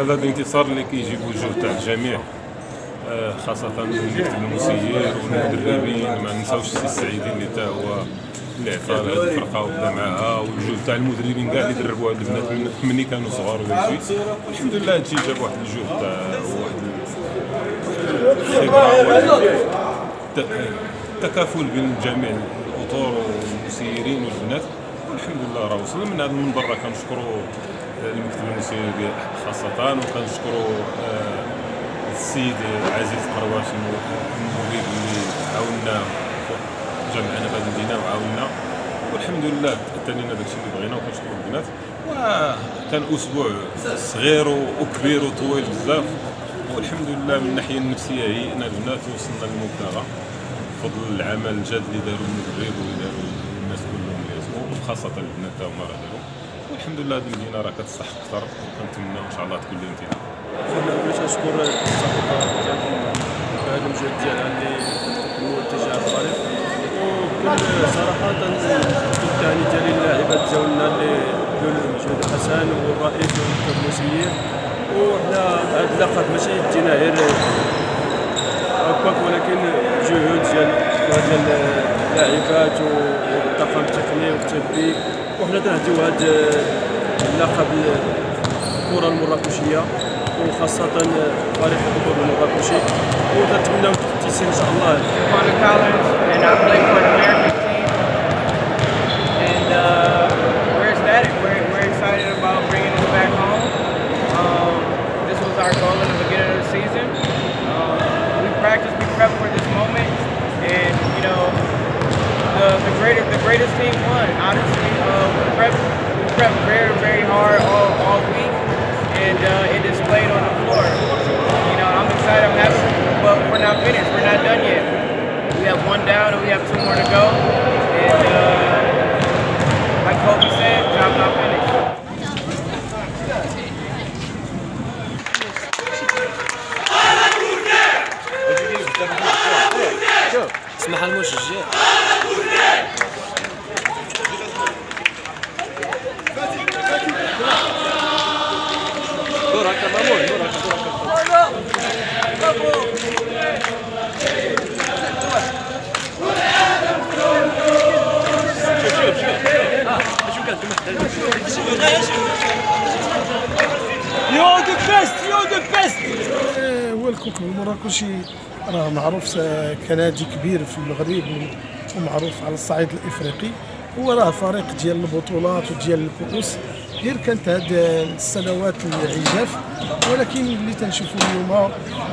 هذا الانتصار اللي كيجيب وجوه تاع الجميع، خاصة المكتب المسير والمدربين. ما نساوش السي السعيدي اللي حتى هو اللي عطى هذه الفرقة وبدا معها، والجوه تاع المدربين كاع اللي دربوا هاد البنات ملي كانوا صغار وهادشي. الحمد لله هادشي جاب واحد الجوه تاع واحد الخبرة، التكافل بين جميع الاطر والمسيرين والبنات. والحمد لله راه وصلنا. من هذا المنبر راه كنشكروا المكتب المسير خاصة، وكنشكروا السيد عزيز قرواشي المدير اللي عاوننا جمعنا بهذه المدينه وعاوننا، والحمد لله اتانينا داكشي اللي بغينا. وكنشكروا البنات، وكان اسبوع صغير وكبير وطويل بزاف، والحمد لله من الناحيه النفسيه هيئنا البنات ووصلنا للمبتغى بفضل العمل الجاد اللي داروا المدرب واللي داروا الناس كلهم اللي يسمعوا، وخاصه البنات تا هما راه داروا. والحمد لله هذه المدينه راه كتستحق اكثر، وكنتمنى ان شاء الله تكون لها امتنان. بغيت نشكر الصديقه ديالكم بهذا المجهود ديالها اللي كتقدموا اتجاه الفريق، وبكل صراحه التهاني ديالي للاعبات ديالنا اللي داروا المجهود حسن والرئيس والمكتب المسير. وحنا هذا اللقب ماشي دينا غير هكاك، ولكن جهود ديال اللاعبات والطاقم التقني والطبي، وحنا تنهديو هذا اللقب الكره المراكشيه وخاصه فريق الكره المراكشي، وكنتمناو التيسير ان شاء الله. Our goal in the beginning of the season. We practice, we prep for this moment, and you know, the greatest team won. Honestly, we prep very, very hard all week, and it displayed on the floor. You know, I'm excited, I'm happy, but we're not finished. We're not done yet. We have one down, and we have two more to go. And like Kobe said, job not finished. اسمح المشجع. دورك مامون، دورك. هو الكوكب المراكشي راه معروف كنادي كبير في المغرب ومعروف على الصعيد الافريقي. هو راه فريق ديال البطولات وديال الكؤوس، غير كانت هاد السنوات العجاف، ولكن اللي تنشوفوا اليوم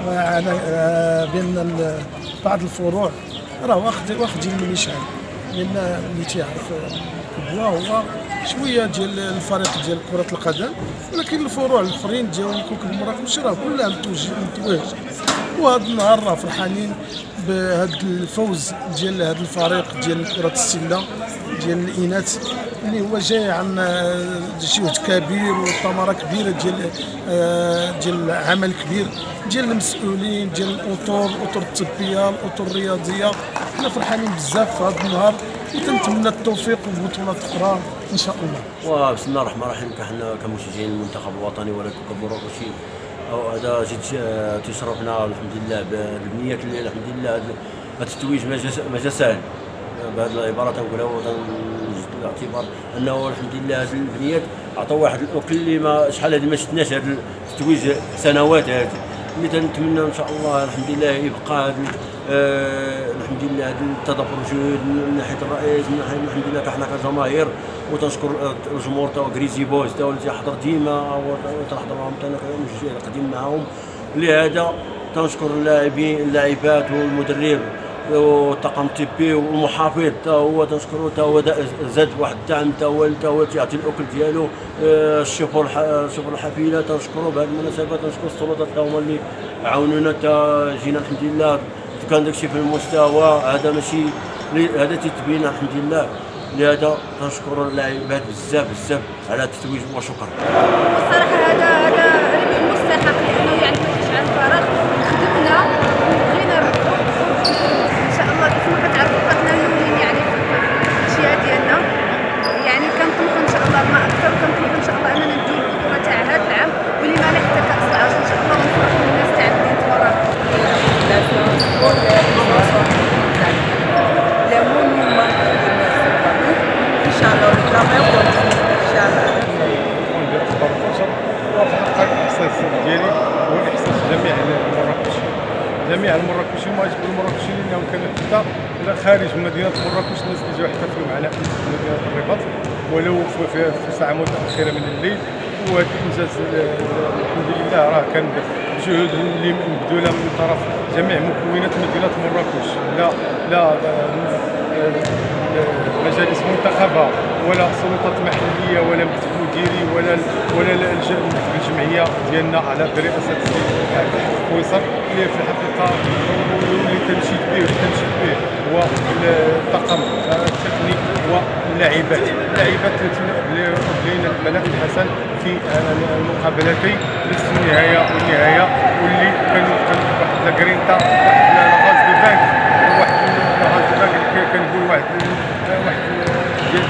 بان بعض الفروع راه واخدين من يشعل، لان اللي تيعرف الكبوه هو شويه ديال الفريق ديال كره القدم، ولكن الفروع الاخرين ديال الكوكب المراكشي راه كلها متوهجه. وهذا النهار راه فرحانين بهذا الفوز ديال هذا الفريق ديال كره السله ديال الاناث، اللي هو جاي عن جهد كبير وثمره كبيره ديال عمل كبير ديال المسؤولين ديال الاطر الطبيه الاطر الرياضيه. حنا فرحانين بزاف في هذا النهار، وتنتمنى التوفيق وبطولات اخرى ان شاء الله. وبسم الله الرحمن الرحيم، حنا كمشجعين المنتخب الوطني ولا الكوكب المراكشي، هذا جد تشرفنا الحمد لله بالبنيات اللي الحمد لله هذا التتويج ما جا ساهل. بهذه العباره تنقولها ونجد الاعتبار انه الحمد لله هذه البنيات عطاو واحد الاكل اللي ما شحال هذه ما شفناش هذا التتويج سنوات هذه، اللي تنتمنى ان شاء الله الحمد لله يبقى هذا الحمد لله هذا التدبر جهود من ناحيه الرئيس، من ناحيه الحمد لله حنا كجماهير، وتنشكر الجمهور تا كريزي بويز تا اللي تيحضر ديما وتنحضر معاهم تا انا كمشجع قديم معاهم. لهذا تنشكر اللاعبات والمدرب والطاقم الطبي والمحافظ تا هو تنشكرو، تا هو زاد واحد الدعم، تا هو تيعطي الاكل ديالو. الشوفور الحفيله تنشكرو بهذه المناسبه، تنشكر السلطات تا هما اللي عاونونا تا جينا الحمد لله. كان داكشي في المستوى هذا ماشي هذا تيتبين الحمد لله. لهذا كنشكر اللاعبات بزاف على التتويج وشكرا. الصراحه هذا ربح مستحق، لانه يعني ما كاينش عن فراغ، خدمنا وبغينا ان شاء الله كيف ما كتعرفوا فرحنا الاولين يعني في الاشياء ديالنا. يعني كنطمحوا ان شاء الله ما اكثر، وكنطمحوا ان شاء الله اننا نديو البطوله تاع هذا العام، ولما لا حتى كاس على المراكشي وما عجبو المراكشي لانه كان حتى خارج مدينه مراكش الناس اللي جاو يحتفلوا معنا في مدينه الرباط ولو في ساعه متاخره من الليل. وهذا الانجاز الحمد لله راه كان بجهود اللي مبذوله من طرف جميع مكونات مدينه مراكش، لا مجالس منتخبه ولا سلطات محليه ولا مكتب مديري ولا الجمعيه ديالنا على برئاسه السيد فيصل اللي في الحقيقه اللي تنشيد به هو الطاقم التقني واللاعبات بلينا الملاء الحسن في المقابلتين نصف النهايه والنهايه، واللي كانوا واحد لاكرينتا واحد لاغاز دو بانك كنقول واحد ديال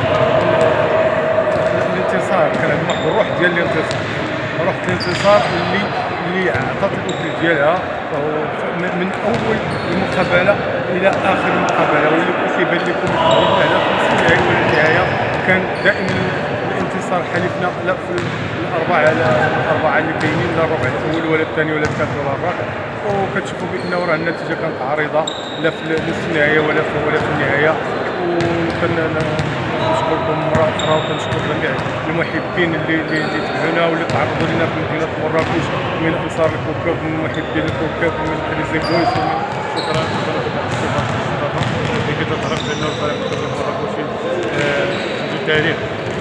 الانتصار. كان عندهم واحد الروح ديال الانتصار، روح الانتصار اللي عطات الاكل ديالها من اول المقابله الى اخر المقابله، واللي كيبان لكم على في النهايه والنهايه كان دائما الانتصار حليفنا لا في الاربعه اللي كاينين، لا الربع الاول ولا الثاني ولا الثالث ولا الرابع. وكتشوفوا بانه راه النتيجه كانت عريضه لا في نصف النهايه ولا في النهايه. وكنشكركم مره اخرى وكنشكر جميع المحبين اللي تبعونا واللي تعرضوا لنا في مدينه مراكش من انصار الكوكب ومن محبين الكوكب ومن كريزي بويس. شكرا اللي كتعرف بانه الفريق المراكشي عنده تاريخ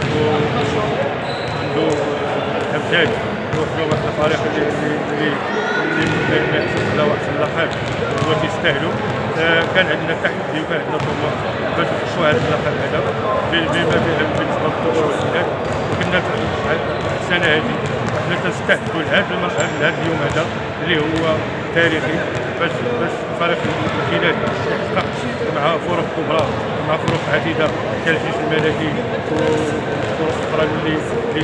وعنده امجاد وحنا واحد الفريق اللي ما يحصلش على واحد اللقب هو كيستاهلوا. كان عندنا تحدي وكان عندنا طموح باش نخشوا هذا اللقب هذا بما فيه بالنسبه للطور والسلاح. وكنا السنه هذه حنا تنستهدفوا لهذا اليوم هذا اللي هو تاريخي باش الفريق الكلاب يحقق مع فرق كبرى مع فرق عديده كالجيش الملكي وفرق اخرى اللي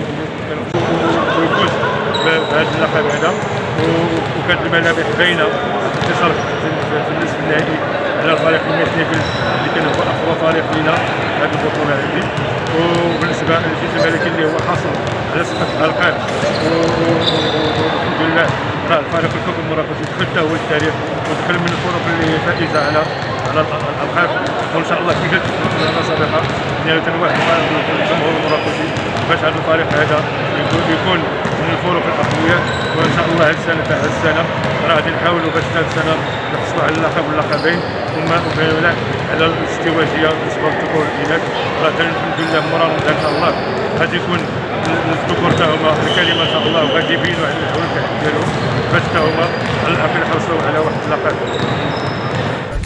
يفوز بهذا اللقب هذا. وكانت الملامح باينه انتصار في النصف النهائي على الفريق المثلي اللي كان هو اقوى فريق لنا هذه البطوله هذه. وبالنسبه للجيش الملكي اللي هو حاصل على 6 القاب والحمد لله راه الفريق الكوكب المراكشي دخل هو التاريخ ودخل من الفرق اللي فائزه على الالقاب. وان شاء الله كي قلت في السابقه نهايه واحد الجمهور المراكشي باش هذا الفريق هذا يكون من الفرق الاقوياء. وان شاء الله هذه السنه تاع هذه السنه راه غادي نحاولوا باش هذه السنه نحصلوا على اللقب واللقبين وما ولا على الازدواجيه بالنسبه للذكور والاناث. راه الحمد لله مورا ان شاء الله غادي يكون الذكور تاعهم الكلمه ان شاء الله وغادي يبينوا على الحلول ديالهم باش تاهما على الاقل يحصلوا على واحد اللقب.